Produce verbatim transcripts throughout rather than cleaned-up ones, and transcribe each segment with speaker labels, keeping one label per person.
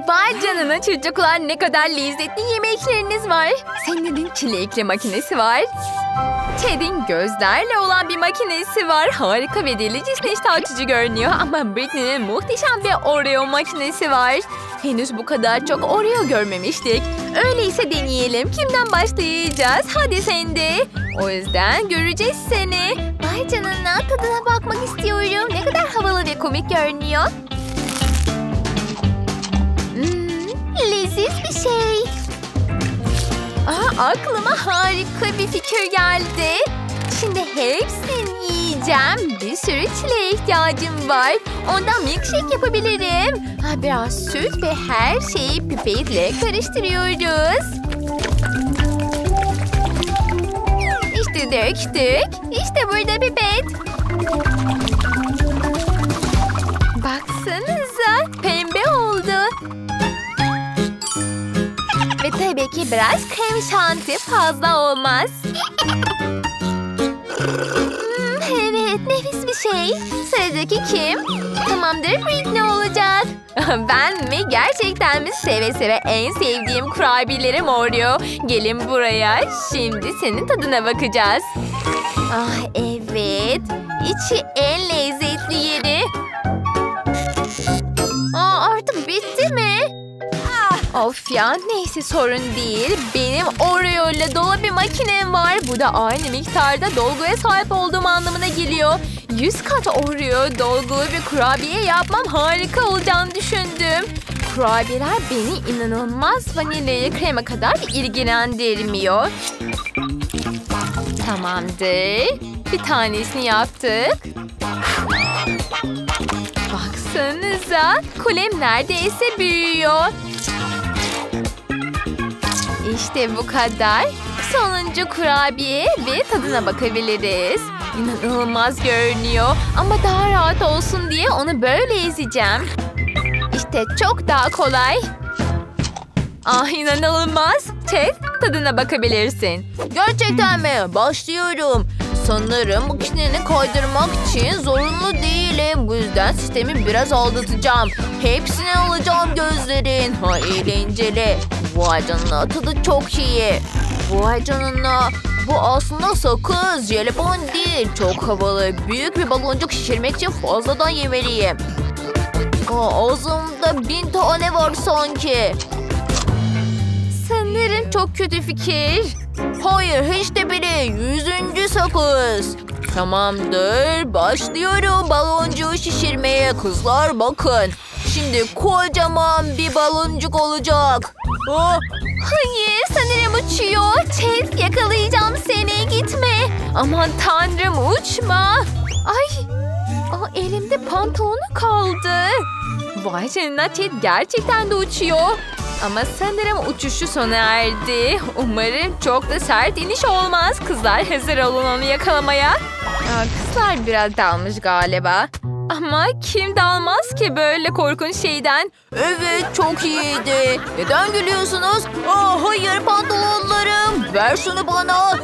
Speaker 1: Vay canına çocuklar, ne kadar lezzetli yemekleriniz var. Senin çilekli makinesi var. Ted'in gözlerle olan bir makinesi var. Harika ve delicesine iştah açıcı görünüyor. Ama Britney'nin muhteşem bir Oreo makinesi var. Henüz bu kadar çok Oreo görmemiştik. Öyleyse deneyelim. Kimden başlayacağız? Hadi sen de. O yüzden göreceğiz seni. Vay canına, tadına bakmak istiyorum. Ne kadar havalı ve komik görünüyor. Hmm, leziz bir şey. Aa, aklıma harika bir fikir geldi. Şimdi hepsini yiyeceğim. Bir sürü çileğe ihtiyacım var. Ondan milkshake yapabilirim. Ha, biraz süt ve her şeyi pipetle karıştırıyoruz. İşte döktük. İşte burada pipet. Baksanıza, pembe oldu. Ve tabii ki biraz krem şanti, fazla olmaz. Hmm, evet, nefis bir şey. Sıradaki kim? Tamamdır, Britney olacak. Ben mi? Gerçekten mi? Seve seve en sevdiğim kurabiyelerim Oreo. Gelin buraya. Şimdi senin tadına bakacağız. Ah evet. İçi en lezzetli yeri. Aa, artık bitti mi? Of ya, neyse sorun değil. Benim Oreo ile dolu bir makinem var. Bu da aynı miktarda dolguya sahip olduğum anlamına geliyor. yüz kat Oreo dolgulu bir kurabiye yapmam harika olacağını düşündüm. Kurabiyeler beni inanılmaz vanilya krema kadar ilgilendirmiyor. Tamamdır. Bir tanesini yaptık. Baksanıza, kulem neredeyse büyüyor. İşte bu kadar. Sonuncu kurabiye ve tadına bakabiliriz. İnanılmaz görünüyor. Ama daha rahat olsun diye onu böyle ezeceğim. İşte çok daha kolay. Ah, inanılmaz. Ted, tadına bakabilirsin. Gerçekten mi? Başlıyorum. Sanırım makineni kaydırmak için zorunlu değilim. Bu yüzden sistemi biraz aldatacağım. Hepsini alacağım gözlerin. Ha, eğlenceli. Vay canına, tadı çok iyi. Vay canına. Bu aslında sakız, jelibon değil. Çok havalı. Büyük bir baloncuk şişirmek için fazladan yemeliyim. Aa, ağzımda bin tane var sanki. Sanırım çok kötü fikir. Hayır, hiç de bile. Yüzüncü sakız. Tamamdır. Başlıyorum baloncuğu şişirmeye. Kızlar bakın. Şimdi kocaman bir baloncuk olacak. Oh. Hayır, sanırım uçuyor. Ted, yakalayacağım seni, gitme. Aman tanrım, uçma. Ay, aa, elimde pantolonu kaldı. Vay canına, Ted gerçekten de uçuyor. Ama sanırım uçuşu sona erdi. Umarım çok da sert iniş olmaz. Kızlar, hazır olun onu yakalamaya. Aa, kızlar biraz dalmış galiba. Ama kim dalmaz ki böyle korkunç şeyden? Evet, çok iyiydi. Neden gülüyorsunuz? Aa, hayır, pantolonlarım. Ver şunu bana.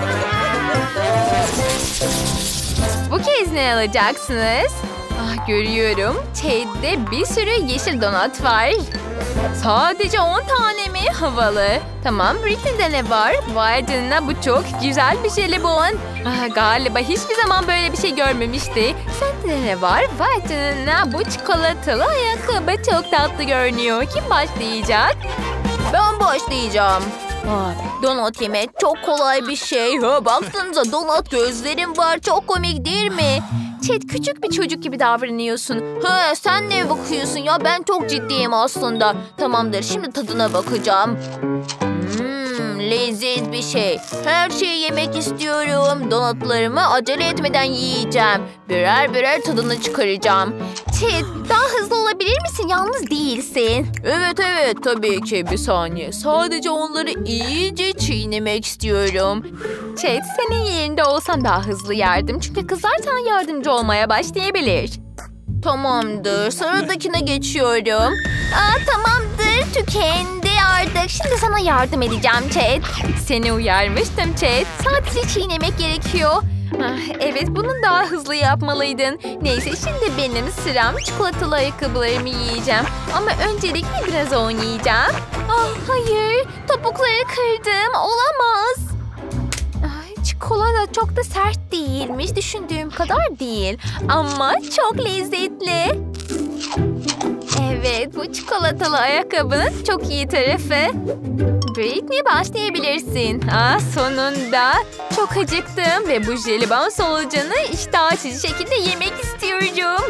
Speaker 1: Bu kez ne alacaksınız? Ah, görüyorum. Ted'de bir sürü yeşil donat var. Sadece on tane mi? Havalı. Tamam, Britney'de ne var? Vay canına, bu çok güzel bir jelibon. Ah, galiba hiçbir zaman böyle bir şey görmemişti. Sende ne var? Vay canına, bu çikolatalı ayakkabı çok tatlı görünüyor. Kim başlayacak? Ben başlayacağım. Ah, donat yemek çok kolay bir şey. Ha, baksanıza, donat gözlerim var. Çok komik değil mi? Ted, küçük bir çocuk gibi davranıyorsun. Ha, sen ne bakıyorsun ya? Ben çok ciddiyim aslında. Tamamdır, şimdi tadına bakacağım. Hmm, leziz bir şey. Her şeyi yemek istiyorum. Donatlarımı acele etmeden yiyeceğim. Birer birer tadını çıkaracağım. Ted, daha hızlı olabilir misin? Yalnız değilsin. Evet evet, tabii ki. Bir saniye. Sadece onları iyice çiğnemek istiyorum. Ted, senin yerinde olsam daha hızlı yerdim. Çünkü kızlar sana yardımcı olmaya başlayabilir. Tamamdır. Sıradakine geçiyorum. Aa, tamamdır. Tükendi artık. Şimdi sana yardım edeceğim Ted. Seni uyarmıştım Ted. Sadece çiğnemek gerekiyor. Ah, evet, bunu daha hızlı yapmalıydın. Neyse, şimdi benim sıram. Çikolatalı ayakkabılarımı yiyeceğim. Ama öncelikle biraz oynayacağım. Ah, hayır, topukları kırdım. Olamaz. Ay, çikolata çok da sert değilmiş. Düşündüğüm kadar değil. Ama çok lezzetli. Evet, bu çikolatalı ayakkabının çok iyi tarafı. Britney, başlayabilirsin. Ah, sonunda. Çok acıktım ve bu jelibon solucanı iştah açıcı şekilde yemek istiyorum.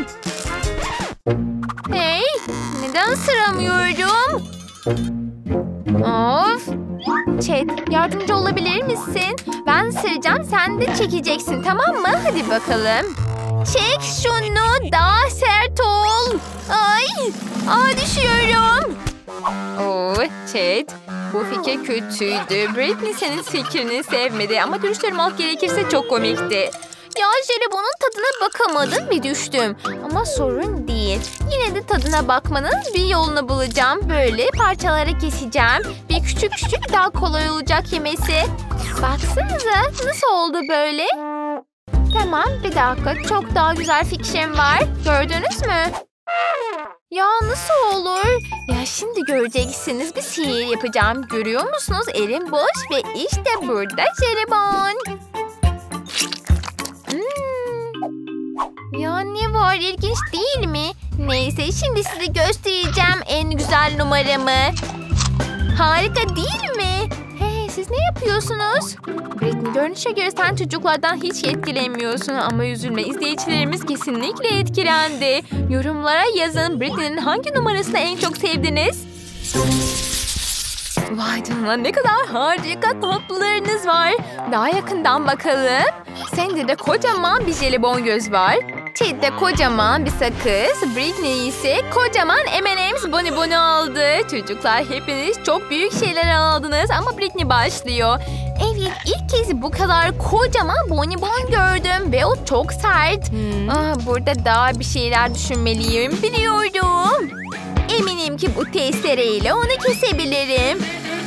Speaker 1: Hey, neden sıramıyorum? Of. Chat, yardımcı olabilir misin? Ben sıracağım, sen de çekeceksin, tamam mı? Hadi bakalım. Çek şunu, daha sert ol. Ay, aa, düşüyorum. Oo, Chat, bu fikir kötüydü. Britney senin fikrini sevmedi ama dürüst olmak gerekirse çok komikti. Ya jelibonun tadına bakamadım ve düştüm. Ama sorun değil. Yine de tadına bakmanın bir yolunu bulacağım. Böyle parçalara keseceğim. Bir küçük küçük daha kolay olacak yemesi. Baksanıza nasıl oldu böyle? Tamam, bir dakika, çok daha güzel fikrim var. Gördünüz mü? Ya nasıl olur? Ya şimdi göreceksiniz, bir sihir yapacağım. Görüyor musunuz? Elim boş ve işte burada jelibon. Hmm. Ya ne var, ilginç değil mi? Neyse, şimdi size göstereceğim en güzel numaramı. Harika değil mi? Hey, siz ne yapıyorsunuz? Britney, görünüşe göre sen çocuklardan hiç etkilenmiyorsun ama üzülme, izleyicilerimiz kesinlikle etkilendi. Yorumlara yazın, Britney'nin hangi numarasını en çok sevdiniz? Vay canına, ne kadar harika tatlılarınız var. Daha yakından bakalım. Sende de kocaman bir jelibon göz var. Chat'te kocaman bir sakız. Britney ise kocaman M and M's bonibonu aldı. Çocuklar, hepiniz çok büyük şeyler aldınız ama Britney başlıyor. Evet, ilk kez bu kadar kocaman bonibon gördüm ve o çok sert. Hmm. Aa, burada daha bir şeyler düşünmeliyim. Biliyorum. Eminim ki bu testereyle onu kesebilirim.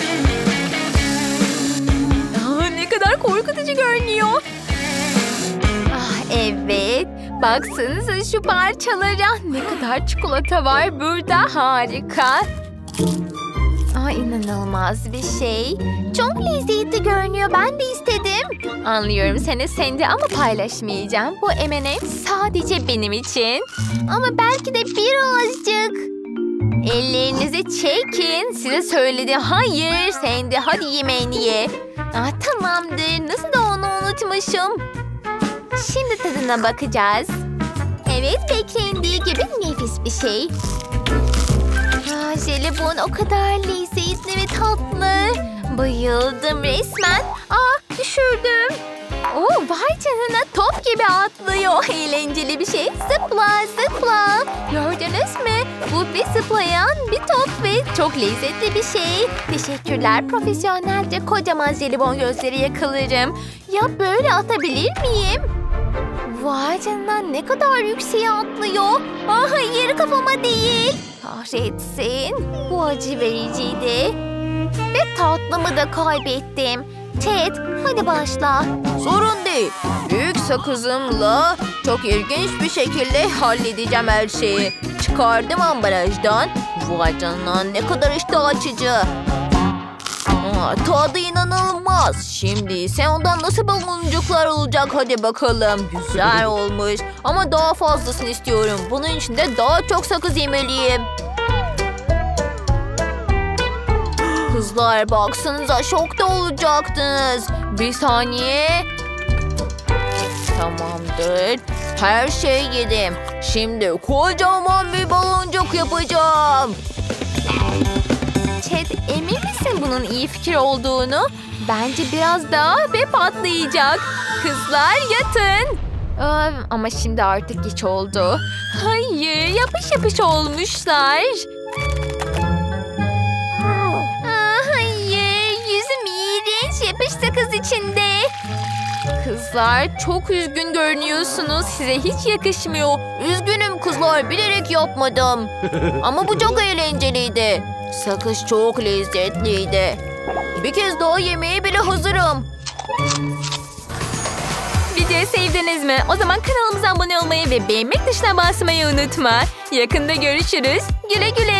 Speaker 1: Aa, ne kadar korkutucu görünüyor. Ah, evet. Baksanıza şu parçalara. Ne kadar çikolata var burada. Harika. Aa, inanılmaz bir şey. Çok lezzetli görünüyor. Ben de istedim. Anlıyorum seni Sandy ama paylaşmayacağım. Bu M and M sadece benim için. Ama belki de birazcık. Ellerinizi çekin. Size söyledi. Hayır Sandy, hadi yemeğini ye. Aa, tamamdır. Nasıl da onu unutmuşum. Şimdi tadına bakacağız. Evet, beklendiği gibi nefis bir şey. Aa, jelibon o kadar lezzetli ve tatlı. Bayıldım resmen. Aa, düşürdüm. Oo, vay canına, top gibi atlıyor. Eğlenceli bir şey. Zıpla zıpla. Gördünüz mü? Bu bir zıplayan bir top ve çok lezzetli bir şey. Teşekkürler. Profesyonelce kocaman jelibon gözleri yakalarım. Ya böyle atabilir miyim? Vay canına, ne kadar yükseğe atlıyor. Aa, hayır, kafama değil. Kahretsin. Bu acı vericiydi. Ve tatlımı da kaybettim. Ted, hadi başla. Sorun değil. Büyük sakızımla çok ilginç bir şekilde halledeceğim her şeyi. Çıkardım ambalajdan. Vay canına, ne kadar iştah açıcı. Aa, tadı inanılmaz. Şimdi ise ondan nasıl baloncuklar olacak, hadi bakalım. Güzel olmuş ama daha fazlasını istiyorum. Bunun için de daha çok sakız yemeliyim. Kızlar, baksanıza, şokta olacaktınız. Bir saniye. Tamamdır. Her şeyi yedim. Şimdi kocaman bir baloncuk yapacağım. Chat, emin misin bunun iyi fikir olduğunu? Bence biraz daha ve patlayacak. Kızlar, yatın. Aa, ama şimdi artık geç oldu. Hayır, yapış yapış olmuşlar. Yapış sakız içinde. Kızlar, çok üzgün görünüyorsunuz. Size hiç yakışmıyor. Üzgünüm kızlar, bilerek yapmadım. Ama bu çok eğlenceliydi. Sakız çok lezzetliydi. Bir kez daha yemeğe bile hazırım. Videoyu sevdiniz mi? O zaman kanalımıza abone olmayı ve beğenmek tuşuna basmayı unutma. Yakında görüşürüz. Güle güle.